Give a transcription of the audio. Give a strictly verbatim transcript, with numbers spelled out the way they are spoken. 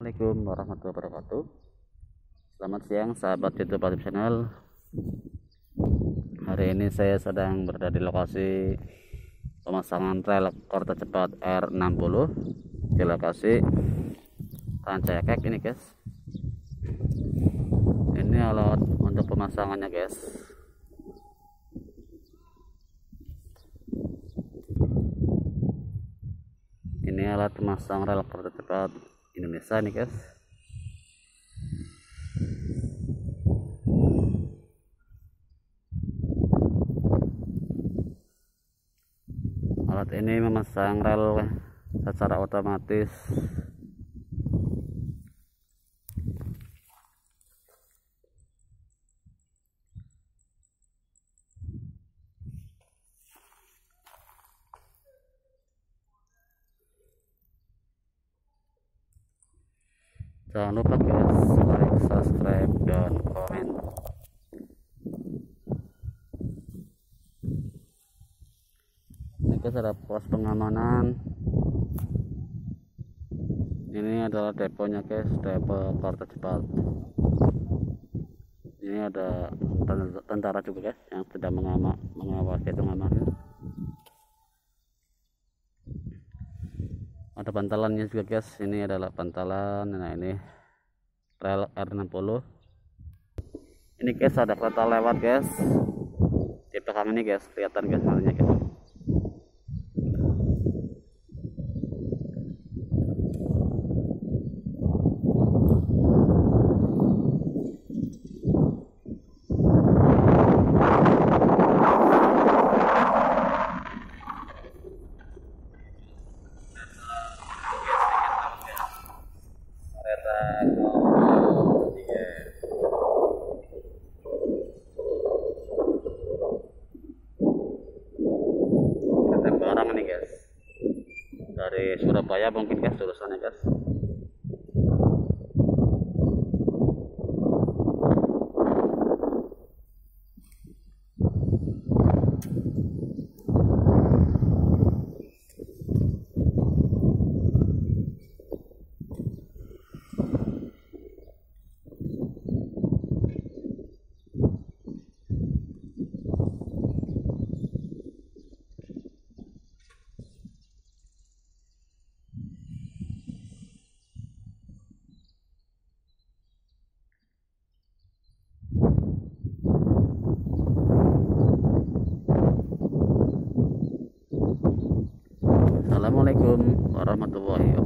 Assalamualaikum warahmatullahi wabarakatuh. Selamat siang sahabat YouTube Pasif Channel. Hari ini saya sedang berada di lokasi pemasangan rel kereta cepat R enam puluh di lokasi Rancaikek ini guys. Ini alat untuk pemasangannya guys. Ini alat pemasang rel kereta cepat Indonesia nih guys. Alat ini memasang rel secara otomatis. Jangan lupa guys, like, subscribe, dan komen. Ini guys ada pos pengamanan. Ini adalah deponya guys, depo kereta cepat. Ini ada tentara juga guys yang sedang mengamak, mengawasi pengamanan. Ada bantalannya juga guys. Ini adalah bantalan. Nah ini rel R enam puluh. Ini guys ada kereta lewat guys di belakang ini guys, kelihatan guys malahnya guys. Barang ini guys dari Surabaya mungkin guys jurusannya guys. Assalamualaikum warahmatullahi wabarakatuh.